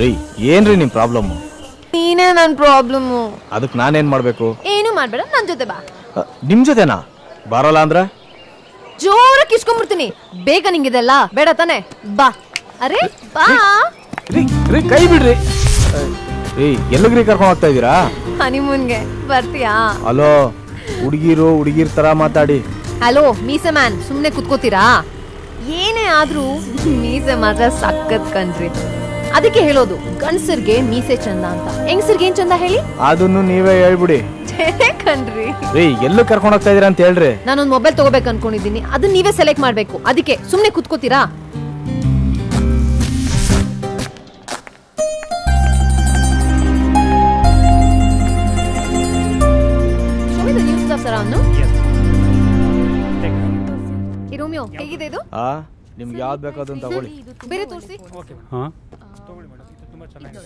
ಏಯ್ ಏನ್ರಿ ನಿಮ್ ಪ್ರಾಬ್ಲಮ್? ನೀನೇ ನನ್ನ ಪ್ರಾಬ್ಲಮ್. ಅದಕ್ಕೆ ನಾನೇನ್ ಮಾಡ್ಬೇಕು? ಏನು ಮಾಡ್ಬೇಡ, ನನ್ನ ಜೊತೆ ಬಾ. ನಿಮ್ ಜೊತೆನಾ? ಬರಲ್ಲ ಅಂದ್ರೆ ಜೋರಾಗಿ ಕಿಸ್ಕೊಂಡ್ಬಿಡ್ತೀನಿ. ಬೇಗ ನಿಂಗಿದೆಲ್ಲ ಬೇಡ ತಾನೆ? ಬಾ. ಅರೆ ಬಾ. ಕೈ ಬಿಡ್ರಿ. ಏಯ್ ಎಲ್ಲಿಗ್ರಿ ಕರ್ಕೊಂಡು ಹೋಗ್ತಾ ಇದೀರಾ? ಹನಿಮೂನ್ಗೆ ಬರ್ತೀಯಾ? ಹಲೋ, ಹುಡುಗಿರ್ ತರ ಮಾತಾಡಿ. ಹಲೋ ಮೀಸೆ ಮ್ಯಾನ್, ಸುಮ್ನೆ ಕುತ್ಕೋತೀರಾ? ಏನೇ ಆದ್ರೂ ಮೀಸೆ ಮಾತ್ರ ಸಕ್ಕತ್ ಕಣ್ರಿ. ಅದಕ್ಕೆ ಹೇಳೋದು ಗಂಡಸರ್ಗೆ ಮೀಸೆ ಚಂದ ಅಂತ, ಹೆಂಗಸರ್ಗೆ ಏನ್ ಚಂದ ಹೇಳಿ? ಅದನ್ನು ನೀವೇ ಹೇಳ್ಬಿಡಿ ಕಣ್ರಿ. ಎಲ್ಲೂ ಕರ್ಕೊಂಡು ಹೋಗ್ತಾ ಇದೀರಾ ಅಂತ ಹೇಳ್ರಿ. ನಾನೊಂದು ಮೊಬೈಲ್ ತಗೋಬೇಕು ಅನ್ಕೊಂಡಿದ್ದೀನಿ, ಅದನ್ನ ನೀವೇ ಸೆಲೆಕ್ಟ್ ಮಾಡ್ಬೇಕು. ಅದಕ್ಕೆ ಸುಮ್ನೆ ಕುತ್ಕೋತೀರಾ? ರೋಮಿಯೋ ಹೇಗಿದೆ ಇದು? ನಿಮ್ಗೆ ಯಾವ್ದು ಬೇಕು ಅದನ್ನ ತಗೊಳ್ಳಿ. ಬೇರೆ ತೋರಿಸಿ. ತಗೊಳ್ಳಿ ಮೇಡಮ್, ಇದು ತುಂಬಾ ಚೆನ್ನಾಗಿದೆ.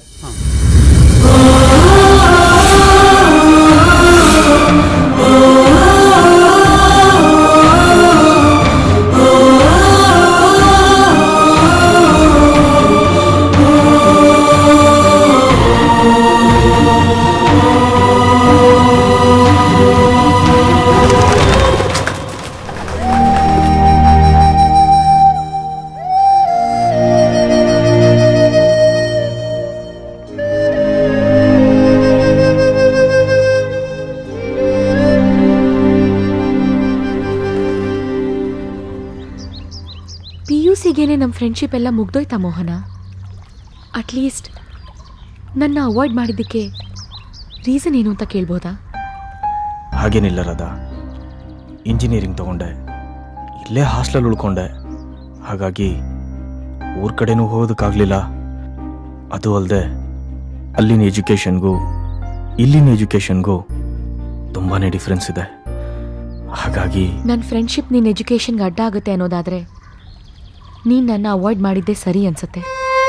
PUCಗೇನೆ ನಮ್ಮ ಫ್ರೆಂಡ್ಶಿಪ್ ಎಲ್ಲ ಮುಗ್ದೋಯ್ತಾ ಮೋಹನ? ಅಟ್ಲೀಸ್ಟ್ ನನ್ನ ಅವಾಯ್ಡ್ ಮಾಡಿದ್ದಕ್ಕೆ ರೀಸನ್ ಏನು ಅಂತ ಕೇಳ್ಬೋದಾ? ಹಾಗೇನಿಲ್ಲ ರಾಧಾ, ಇಂಜಿನಿಯರಿಂಗ್ ತಗೊಂಡೆ, ಇಲ್ಲೇ ಹಾಸ್ಟೆಲ್ ಉಳ್ಕೊಂಡೆ. ಹಾಗಾಗಿ ಊರ ಕಡೆನೂ ಹೋಗೋದಕ್ಕಾಗಲಿಲ್ಲ. ಅದು ಅಲ್ಲದೆ ಅಲ್ಲಿನ ಎಜುಕೇಷನ್ಗೂ ಇಲ್ಲಿನ ಎಜುಕೇಷನ್ಗೂ ತುಂಬಾ ಡಿಫ್ರೆನ್ಸ್ ಇದೆ. ಹಾಗಾಗಿ ನನ್ನ ಫ್ರೆಂಡ್ಶಿಪ್ ನಿನ್ನ ಎಜುಕೇಷನ್ಗೆ ಅಡ್ಡ ಆಗುತ್ತೆ ಅನ್ನೋದಾದರೆ ನೀನು ನನ್ನ ಅವಾಯ್ಡ್ ಮಾಡಿದ್ದೆ ಸರಿ ಅನ್ಸುತ್ತೆ.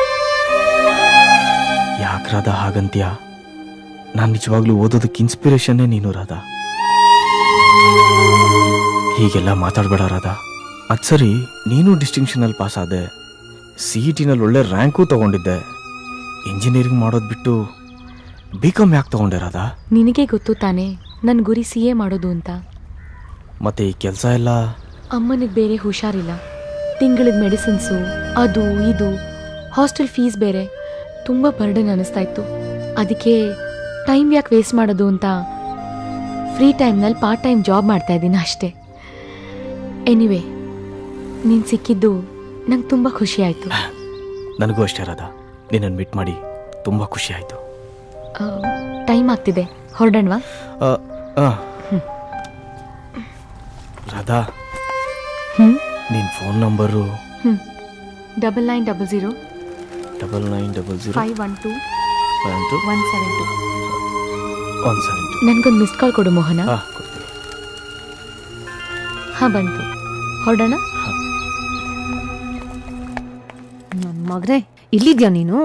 ಯಾಕೆ ರಾಧಾ ಹಾಗಂತ್ಯ? ನಾನು ನಿಜವಾಗ್ಲೂ ಓದೋದಕ್ಕೆ ಇನ್ಸ್ಪಿರೇಷನ್ನೇ ನೀನು ರಾಧಾ. ಹೀಗೆಲ್ಲ ಮಾತಾಡಬೇಡ ರಾಧಾ. ಅದು ಸರಿ, ನೀನು ಡಿಸ್ಟಿಂಕ್ಷನಲ್ಲಿ ಪಾಸ್ ಆದೆ, CETನಲ್ಲಿ ಒಳ್ಳೆ ರ್ಯಾಂಕು ತಗೊಂಡಿದ್ದೆ. ಇಂಜಿನಿಯರಿಂಗ್ ಮಾಡೋದು ಬಿಟ್ಟು BCom ಯಾಕೆ ತಗೊಂಡೆ ರಾಧಾ? ನಿನಗೆ ಗೊತ್ತು ತಾನೇ ನನ್ನ ಗುರಿ CA ಮಾಡೋದು ಅಂತ. ಮತ್ತೆ ಈ ಕೆಲಸ ಎಲ್ಲ? ಅಮ್ಮನಿಗೆ ಬೇರೆ ಹುಷಾರಿಲ್ಲ, ತಿಂಗಳಿಗೆ ಮೆಡಿಸಿನ್ಸು, ಅದು ಇದು, ಹಾಸ್ಟೆಲ್ ಫೀಸ್ ಬೇರೆ ತುಂಬ ಬರ್ಡನ್ ಅನ್ನಿಸ್ತಾ ಇತ್ತು. ಅದಕ್ಕೆ ಟೈಮ್ ಯಾಕೆ ವೇಸ್ಟ್ ಮಾಡೋದು ಅಂತ ಫ್ರೀ ಟೈಮ್ನಲ್ಲಿ ಪಾರ್ಟ್ ಟೈಮ್ ಜಾಬ್ ಮಾಡ್ತಾ ಇದ್ದೀನಿ ಅಷ್ಟೇ. ಎನಿವೆ, ನೀನು ಸಿಕ್ಕಿದ್ದು ನಂಗೆ ತುಂಬ ಖುಷಿ ಆಯಿತು. ನನಗೂ ಅಷ್ಟೇ ರಾಧಾ, ನಿನ್ನನ್ನು ಮೀಟ್ ಮಾಡಿ ತುಂಬ ಖುಷಿ ಆಯಿತು. ಟೈಮ್ ಆಗ್ತಿದೆ, ಹೊರಡೋಣವಾ? ರಾಧಾ, ನಿನ್ನ ಫೋನ್ ನಂಬರು? 9900 9900 512 172 172. ನನಗೊಂದು ಮಿಸ್ ಕಾಲ್ ಕೊಡು ಮೋಹನ. ಹಾಂ ಬಂತು, ಹೊರಡೋಣ. ನನ್ನ ಮಗನೇ, ಇಲ್ಲಿದ್ಯಾ ನೀನು?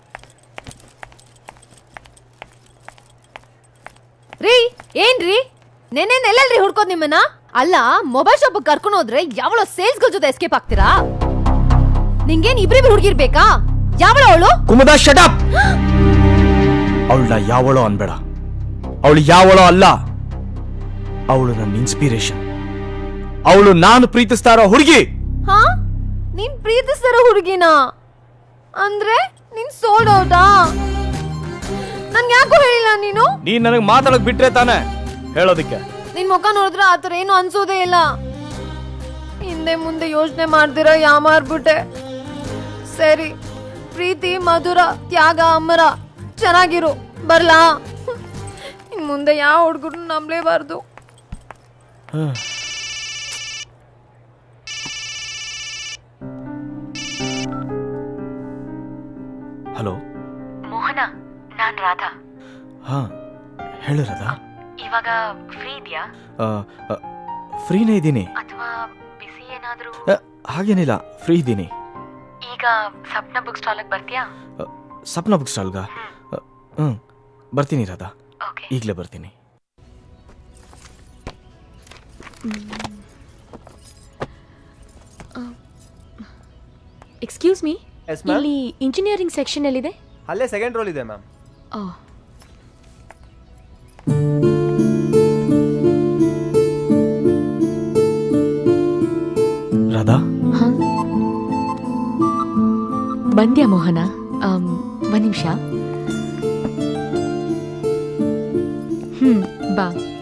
ರೀ ಏನ್ರಿ ನೆನ್ನೆಲ್ರಿ ಹುಡ್ಕೋದ್ ನಿಮ್ಮನ್ನ? ಅಲ್ಲ, ಮೊಬೈಲ್ ಶಾಪ್ ಕರ್ಕೊಂಡು ಹೋದ್ರೆ ಯಾವಳೋ ಸೇಲ್ಸ್ ಗಳ ಜೊತೆ ಎಸ್ಕೇಪ್ ಆಗ್ತೀರಾ? ನಿಂಗೇನ್ ಇಬ್ರಿಬ್ರು ಹುಡುಗಿರ್ಬೇಕಾ? ಯಾವಳೋ ಅವಳು? Kumuda shut up. ಅವಳನ್ನ ಯಾವಳೋ ಅನ್ಬೇಡ. ಅವಳು ಯಾವಳೋ ಅಲ್ಲ, ಅವಳು ನನ್ನ ಇನ್ಸ್ಪಿರೇಷನ್. ಅವಳು ನಾನು ಪ್ರೀತಿಸ್ತಾ ಇರೋ ಹುಡುಗಿ. ಹಾ, ನೀನ್ ಪ್ರೀತಿಸ್ತಾರೋ ಹುಡುಗಿನ? ಅಂದ್ರೆ ನೀನ್ ಸೋಡೋದಾ? ನನ್ಗೆ ಯಾಕೋ ಹೇಳಿಲ್ಲ ನೀನು? ನೀನ್ ನನಗೆ ಮಾತಾಡಕ್ ಬಿಟ್ರೆ ತಾನೆ ಹೇಳೋದಿಕ್ಕೆ. ನಿನ್ ಮುಖ ನೋಡಿದ್ರೆ ಆತರ ಏನು ಅನ್ಸೋದೇ ಇಲ್ಲ. ಹಿಂದೆ ಮುಂದೆ ಯೋಚನೆ ಮಾಡ್ದಿರ ಯಾಮಾರ್ಬಿಟ್ಟೆ. ಸರಿ, ಪ್ರೀತಿ ಮಧುರ, ತ್ಯಾಗ ಅಮರ. ಚೆನ್ನಾಗಿರು, ಬರ್ಲಾ? ಇನ್ ಮುಂದೆ ಯಾವ ಹುಡುಗರು ನಂಬಲೇಬಾರ್ದು. ಹಲೋ ಮೋಹನ, ನಾನ್ ರಾಧಾ. ಹಾ ಹೇಳು ರಾಧಾ. ಇವಾಗ ಫ್ರೀ ಇದೆಯಾ? ಫ್ರೀನೇ ಇದ್ದೀನಿ. ಅಥವಾ ಬಿಸಿ ಏನಾದರೂ? ಹಾಗೇನಿಲ್ಲ, ಫ್ರೀ ಇದ್ದೀನಿ. ಈಗ ಸಪ್ನ ಬುಕ್ ಸ್ಟಾಲ್ಗೆ ಬರ್ತೀಯಾ? ಸಪ್ನ ಬುಕ್ ಸ್ಟಾಲ್ಗ? ಬರ್ತೀನಿ ರಾಧಾ, ಈಗಲೇ ಬರ್ತೀನಿ. ಎಕ್ಸ್ಕ್ಯೂಸ್ ಮೀ, ಇಲ್ಲಿ ಇಂಜಿನಿಯರಿಂಗ್ ಸೆಕ್ಷನ್ ಎಲ್ಲಿದೆ? ಅಲ್ಲೇ ಸೆಕೆಂಡ್ ರೋಲ್ ಇದೆ ಮ್ಯಾಮ್. ಓಹ್, ರಾಧಾ, ಹಾಂ. ಬಂದ್ಯಾ ಮೋಹನ? ಒಂದು ನಿಮಿಷ. ಬಾ.